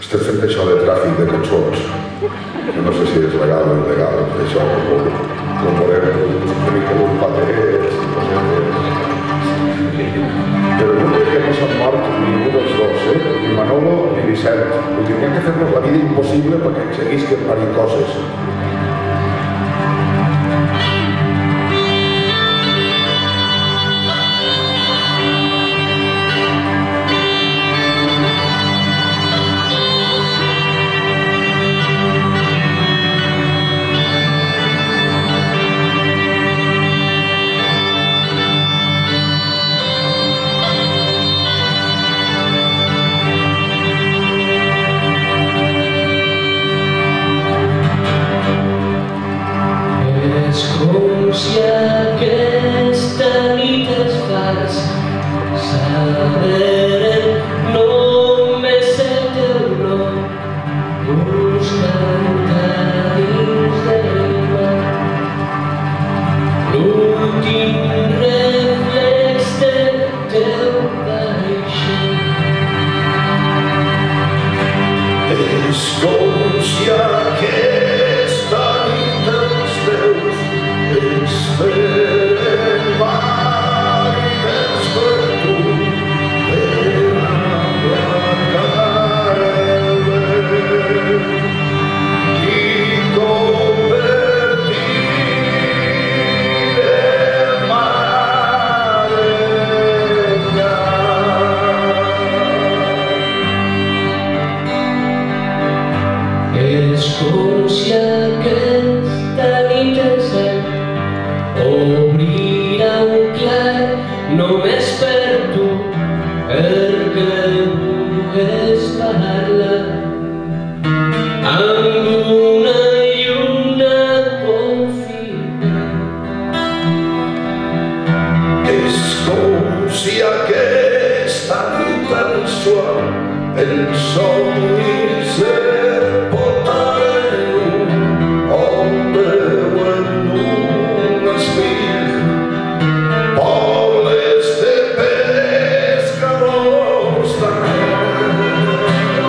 Estem fent això de tràfic de cançons. No sé si és legal o il·legal, això ho veurem una mica d'un pateret, però no crec que no s'han mort ningú dels dos, ni Manolo ni Vicent. Tindríem que fer-nos la vida impossible perquè ens seguís que parin coses. Si aquesta nit es fas saber només el teu nom, buscant dins del mar l'últim reflex del teu vaixell. És com si aquesta nit els teus esperen marines per tu, per ablancar el vent i convertir el mar en llar. És com si aquesta nit el cel obrirà un clar només per tu, perquè pugues parlar amb una lluna confident. És com si aquesta nit al suar els somnis es portaren on veuen un espill, pobles de pescadors d'arreu.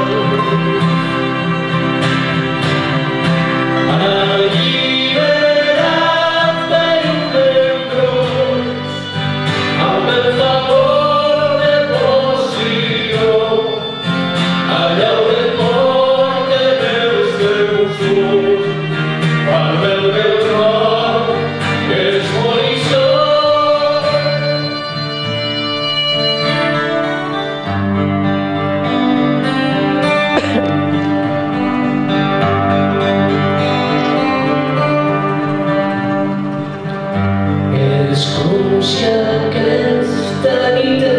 Alliberat del cross, amb el favor de poció, allà on et porten els teus ulls, al veu del tron és l'horitzó. És com si aquesta nit